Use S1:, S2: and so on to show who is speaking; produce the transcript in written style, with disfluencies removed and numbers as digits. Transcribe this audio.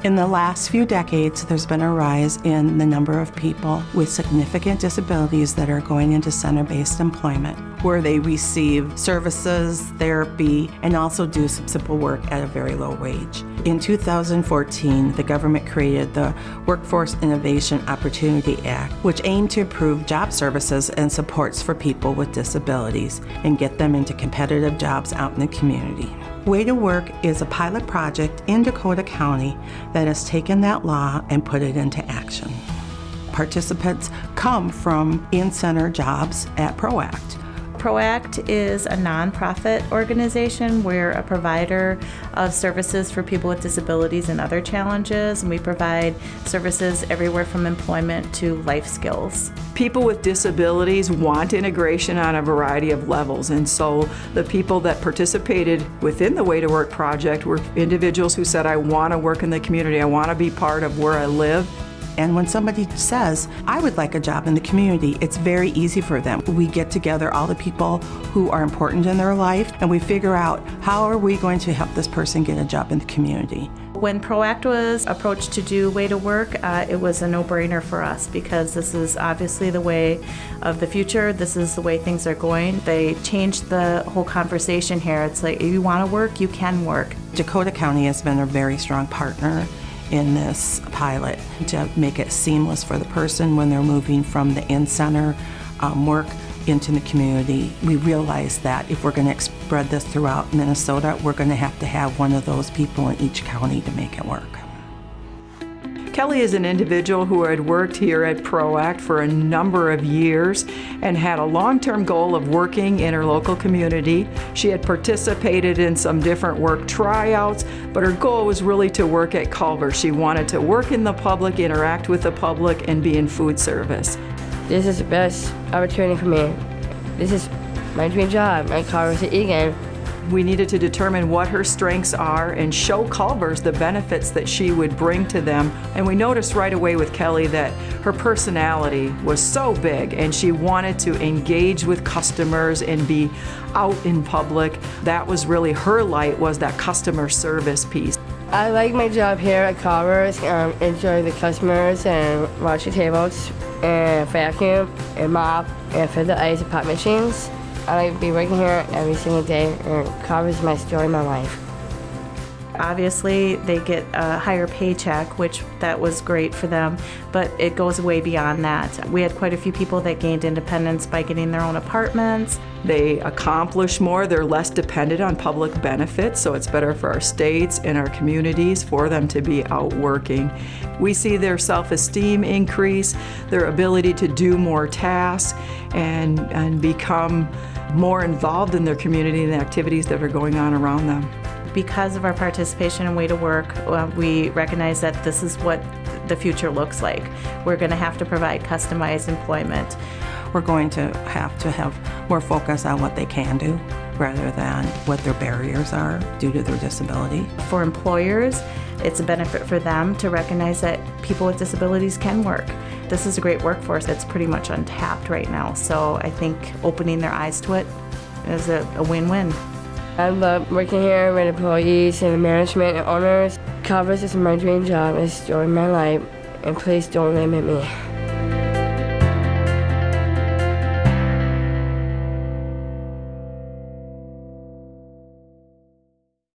S1: In the last few decades, there's been a rise in the number of people with significant disabilities that are going into center-based employment, where they receive services, therapy, and also do some simple work at a very low wage. In 2014, the government created the Workforce Innovation Opportunity Act, which aimed to improve job services and supports for people with disabilities and get them into competitive jobs out in the community. Way to Work is a pilot project in Dakota County that has taken that law and put it into action. Participants come from in-center jobs at ProAct.
S2: ProAct is a nonprofit organization. We're a provider of services for people with disabilities and other challenges, and we provide services everywhere from employment to life skills.
S3: People with disabilities want integration on a variety of levels, and so the people that participated within the Way to Work project were individuals who said, I want to work in the community, I want to be part of where I live.
S1: And when somebody says, I would like a job in the community, it's very easy for them. We get together all the people who are important in their life, and we figure out how are we going to help this person get a job in the community.
S2: When ProAct was approached to do Way to Work, it was a no-brainer for us because this is obviously the way of the future. This is the way things are going. They changed the whole conversation here. It's like, if you want to work, you can work.
S1: Dakota County has been a very strong partner in this pilot to make it seamless for the person when they're moving from the in-center work into the community. We realize that if we're going to spread this throughout Minnesota, we're going to have one of those people in each county to make it work.
S3: Kelly is an individual who had worked here at ProAct for a number of years and had a long-term goal of working in her local community. She had participated in some different work tryouts, but her goal was really to work at Culver. She wanted to work in the public, interact with the public, and be in food service.
S4: This is the best opportunity for me. This is my dream job at Culver's at Eagan.
S3: We needed to determine what her strengths are and show Culver's the benefits that she would bring to them. And we noticed right away with Kelly that her personality was so big and she wanted to engage with customers and be out in public. That was really her light, was that customer service piece.
S4: I like my job here at Culver's. Enjoy the customers and wash the tables and vacuum and mop and fill the ice and pop machines. I like to be working here every single day, and Culver's my story, my life.
S2: Obviously, they get a higher paycheck, which that was great for them, but it goes way beyond that. We had quite a few people that gained independence by getting their own apartments.
S3: They accomplish more, they're less dependent on public benefits, so it's better for our states and our communities for them to be out working. We see their self-esteem increase, their ability to do more tasks, and become more involved in their community and the activities that are going on around them.
S2: Because of our participation in Way to Work, we recognize that this is what the future looks like. We're going to have to provide customized employment.
S1: We're going to have more focus on what they can do rather than what their barriers are due to their disability.
S2: For employers, it's a benefit for them to recognize that people with disabilities can work. This is a great workforce that's pretty much untapped right now, so I think opening their eyes to it is a win-win.
S4: I love working here with employees and management and owners. Culver's is my dream job. It's joy my life, and please don't limit me.